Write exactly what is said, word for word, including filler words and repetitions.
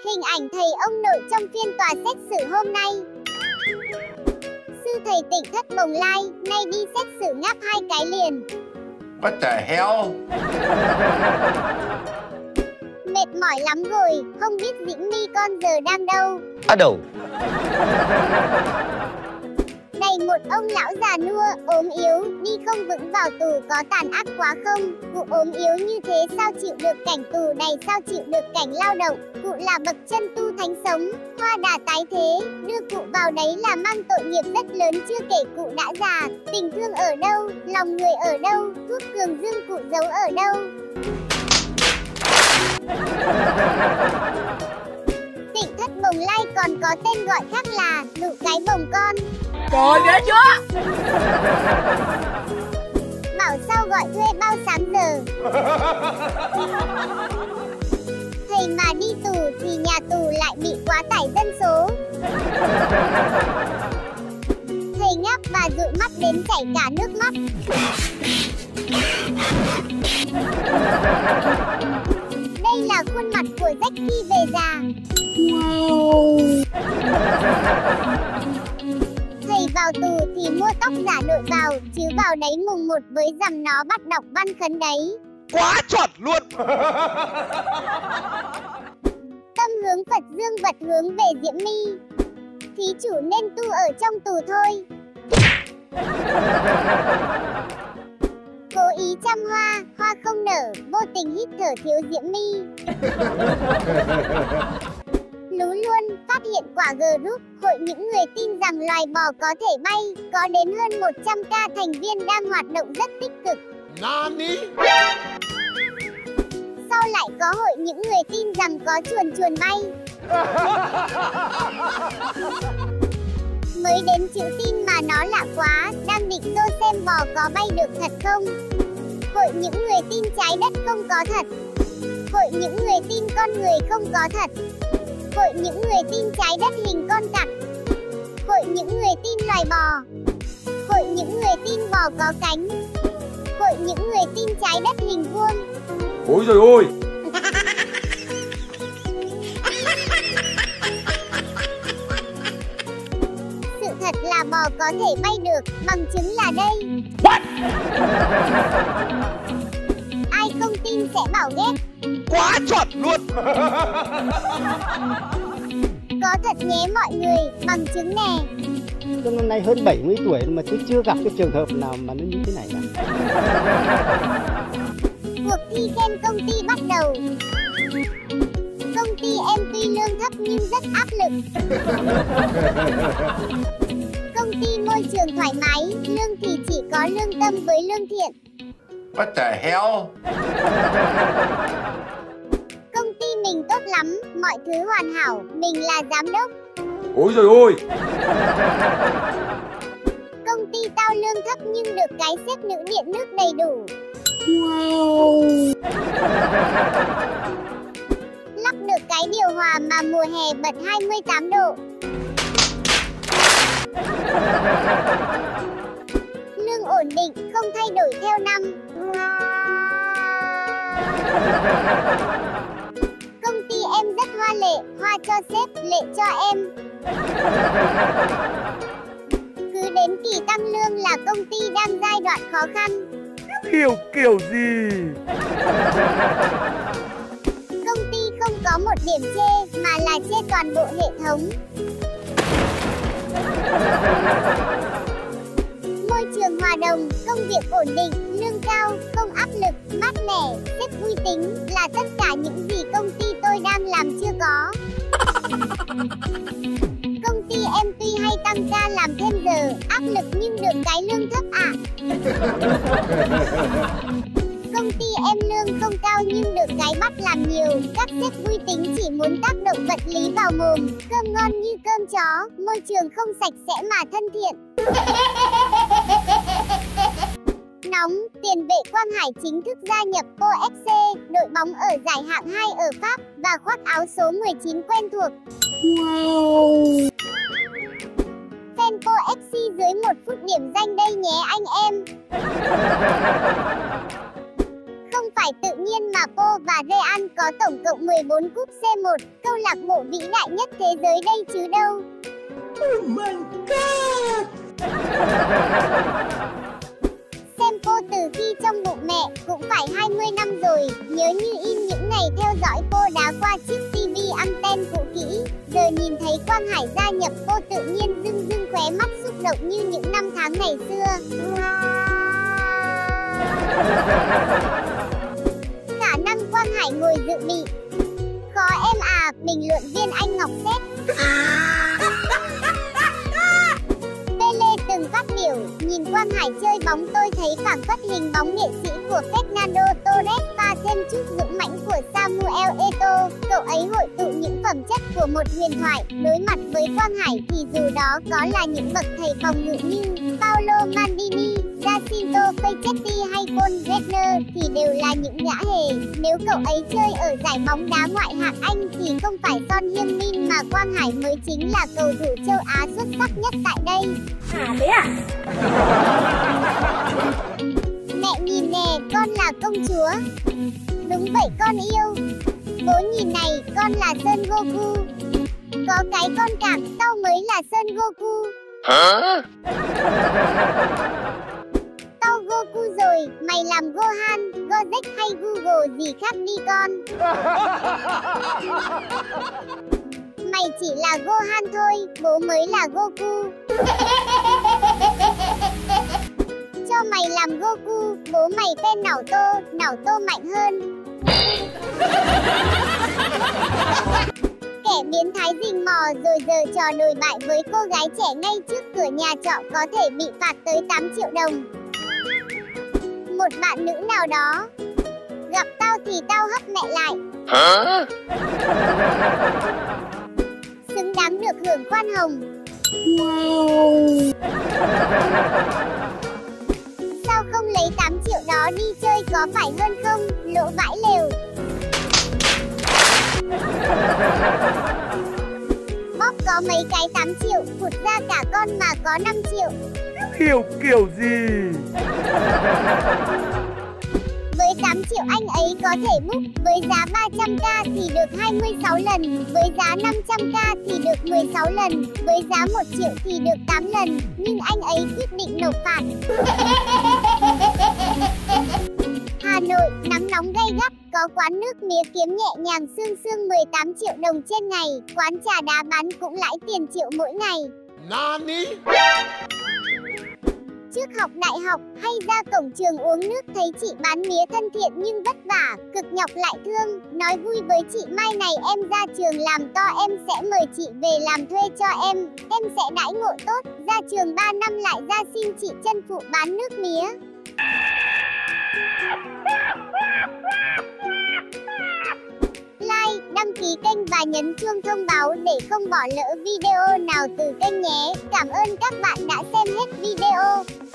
Hình ảnh thầy ông nội trong phiên tòa xét xử hôm nay. Sư thầy Tỉnh Thất Bồng Lai nay đi xét xử ngáp hai cái liền. What the hell? Mệt mỏi lắm rồi, không biết Diễm My con giờ đang đâu. Ở đâu? Này một ông lão già nua, ốm yếu, đi không vững vào tù có tàn ác quá không? Cụ ốm yếu như thế sao chịu được cảnh tù này, sao chịu được cảnh lao động? Cụ là bậc chân tu thánh sống, hoa đà tái thế, đưa cụ vào đấy là mang tội nghiệp rất lớn. Chưa kể cụ đã già, tình thương ở đâu, lòng người ở đâu, thuốc cường dương cụ giấu ở đâu? Tỉnh Thất Bồng Lai còn có tên gọi khác là Nụ Cái Bồng Con. Trời ghê chưa? Bảo sao gọi thuê bao sáng giờ. Thầy mà đi tù thì nhà tù lại bị quá tải dân số. Thầy ngáp và dụi mắt đến chảy cả nước mắt. Đây là khuôn mặt của Jack khi về già. Wow. Thầy vào tù thì mua tóc giả đội vào, chứ vào đấy mùng một với dằm nó bắt đọc văn khấn đấy. Quá chuẩn luôn. Tâm hướng Phật dương vật hướng về Diễm My. Thí chủ nên tu ở trong tù thôi. Cố ý chăm hoa, hoa không nở, vô tình hít thở thiếu Diễm My. Lú luôn, phát hiện quả group, hội những người tin rằng loài bò có thể bay, có đến hơn một trăm ca thành viên đang hoạt động rất tích cực. Nani? Sau lại có hội những người tin rằng có chuồn chuồn bay. Mới đến chữ tin mà nó lạ quá, đang định tô xem bò có bay được thật không. Hội những người tin trái đất không có thật. Hội những người tin con người không có thật. Hội những người tin trái đất hình con cặc. Hội những người tin loài bò. Hội những người tin bò có cánh. Hội những người tin trái đất hình vuông. Ôi giời ơi. Sự thật là bò có thể bay được, bằng chứng là đây. What? Ai không tin sẽ bảo ghét. Quá chuẩn luôn. Có thật nhé mọi người, bằng chứng nè. Tôi năm nay hơn bảy mươi tuổi mà tôi chưa gặp cái trường hợp nào mà nó như thế này cả. Cuộc thi khen công ty bắt đầu. Công ty em tuy lương thấp nhưng rất áp lực. Công ty môi trường thoải mái, lương thì chỉ có lương tâm với lương thiện. What the hell? Công ty mình tốt lắm, mọi thứ hoàn hảo, mình là giám đốc. Ôi giời ơi. Công ty tao lương thấp nhưng được cái xếp nữ điện nước đầy đủ. Wow. Lắp được cái điều hòa mà mùa hè bật hai mươi tám độ. Lương ổn định, không thay đổi theo năm. Công ty em rất hoa lệ, hoa cho sếp, lệ cho em. Cứ đến kỳ tăng lương là công ty đang giai đoạn khó khăn. Hiểu kiểu gì? Công ty không có một điểm chê, mà là chê toàn bộ hệ thống. Môi trường hòa đồng, công việc ổn định, lương cao, không áp lực, mát mẻ, sếp vui tính là tất cả những gì công ty tôi đang làm chưa có. Công ty em tuy hay tăng ca làm thêm giờ, áp lực nhưng được cái lương thấp ạ. Công ty em lương không cao nhưng được cái bắt làm nhiều. Các sếp vui tính chỉ muốn tác động vật lý vào mồm. Cơm ngon như cơm chó, môi trường không sạch sẽ mà thân thiện. Nóng, tiền vệ Quang Hải chính thức gia nhập pê ô ép xê, đội bóng ở giải hạng hai ở Pháp và khoác áo số mười chín quen thuộc. Wow. Fan pê ô ép xê dưới một phút điểm danh đây nhé anh em. Không phải phải tự nhiên mà Po và Real có tổng cộng mười bốn cúp xê một, câu lạc bộ vĩ đại nhất thế giới đây chứ đâu. Oh my god! Xem Po từ khi trong bụng mẹ cũng phải hai mươi năm rồi, nhớ như in những ngày theo dõi Po đá qua chiếc ti vi anten cũ kỹ. Giờ nhìn thấy Quang Hải gia nhập Po tự nhiên rưng rưng khóe mắt xúc động như những năm tháng ngày xưa. Khả năng Quang Hải ngồi dự bị. Khó em à, bình luận viên Anh Ngọc Xét. Pele từng phát biểu, nhìn Quang Hải chơi bóng tôi thấy phảng phất hình bóng nghệ sĩ của Fernando Torres và thêm chút dũng mãnh của Samuel Eto'o. Cậu ấy hội tụ những phẩm chất của một huyền thoại. Đối mặt với Quang Hải thì dù đó có là những bậc thầy phòng ngự như Paolo Maldini, Jacinto Facchetti hay Paul Redner thì đều là những gã hề. Nếu cậu ấy chơi ở giải bóng đá ngoại hạng Anh thì không phải Son Heung-min mà Quang Hải mới chính là cầu thủ châu Á xuất sắc nhất tại đây. À thế à? Mẹ nhìn nè, con là công chúa. Đúng vậy con yêu. Bố nhìn này, con là Son Goku. Có cái con cảm, tao mới là Son Goku. Hả? Tao Goku rồi, mày làm Gohan, Gojek hay Google gì khác đi con. Mày chỉ là Gohan thôi, bố mới là Goku. Cho mày làm Goku, bố mày tên Naruto, Naruto mạnh hơn. Kẻ biến thái rình mò rồi giờ trò đồi bại với cô gái trẻ ngay trước cửa nhà trọ có thể bị phạt tới tám triệu đồng. Một bạn nữ nào đó gặp tao thì tao hấp mẹ lại. Hả? Xứng đáng được hưởng khoan hồng. Wow! Sao không lấy tám triệu đó đi chơi có phải hơn không? Lỗ vãi lều. Bóp có mấy cái tám triệu, phụt ra cả con mà có năm triệu. Hiểu kiểu gì? Với tám triệu anh ấy có thể book, với giá ba trăm k thì được hai mươi sáu lần, với giá năm trăm k thì được mười sáu lần, với giá một triệu thì được tám lần, nhưng anh ấy quyết định nộp phạt. Hà Nội, nắng nóng gay gắt, có quán nước mía kiếm nhẹ nhàng sương sương mười tám triệu đồng trên ngày, quán trà đá bán cũng lãi tiền triệu mỗi ngày. Nani? Trước học đại học hay ra cổng trường uống nước thấy chị bán mía thân thiện nhưng vất vả, cực nhọc lại thương, nói vui với chị mai này em ra trường làm to em sẽ mời chị về làm thuê cho em, em sẽ đãi ngộ tốt, ra trường ba năm lại ra xin chị chân phụ bán nước mía. Like, đăng ký kênh và nhấn chuông thông báo để không bỏ lỡ video nào từ kênh nhé. Cảm ơn các bạn đã xem hết video.